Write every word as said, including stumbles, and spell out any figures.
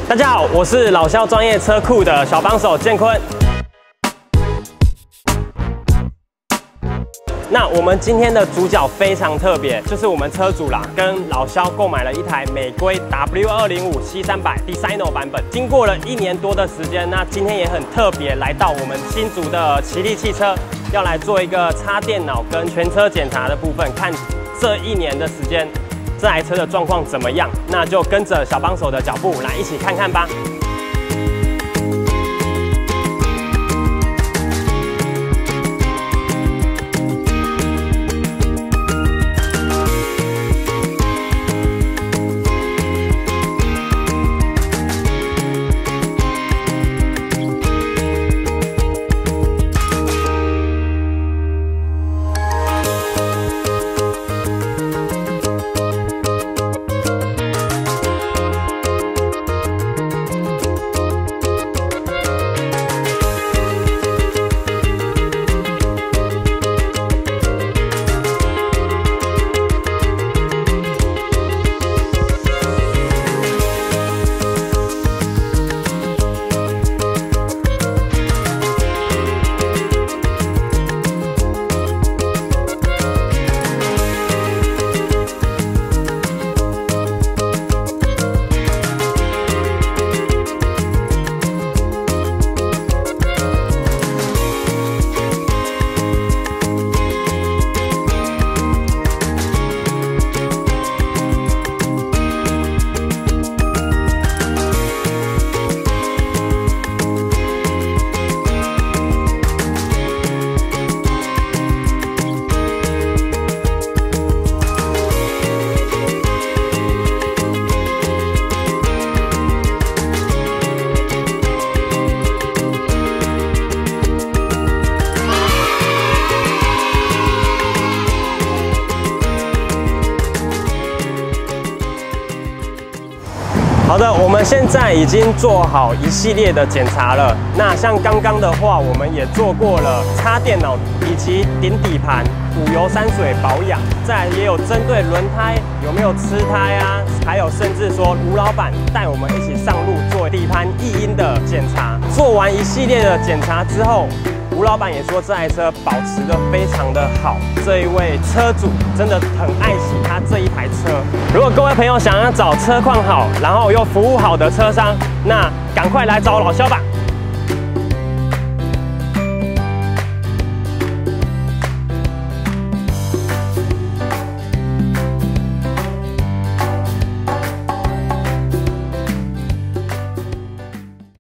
大家好，我是老肖专业车库的小帮手建坤。那我们今天的主角非常特别，就是我们车主啦，跟老肖购买了一台美规 W 二零五 C 三百 Designo 版本。经过了一年多的时间，那今天也很特别，来到我们新竹的奇力汽车，要来做一个插电脑跟全车检查的部分，看这一年的时间这台车的状况怎么样。那就跟着小帮手的脚步来一起看看吧。好的，我们现在已经做好一系列的检查了。那像刚刚的话，我们也做过了插电脑以及顶底盘、五油三水保养，再来也有针对轮胎有没有吃胎啊，还有甚至说吴老板带我们一起上路做底盘异音的检查。做完一系列的检查之后，吴老板也说这台车保持得非常的好，这一位车主真的很爱惜他这一台车。如果各位朋友想要找车况好，然后又服务好的车商，那赶快来找老肖吧。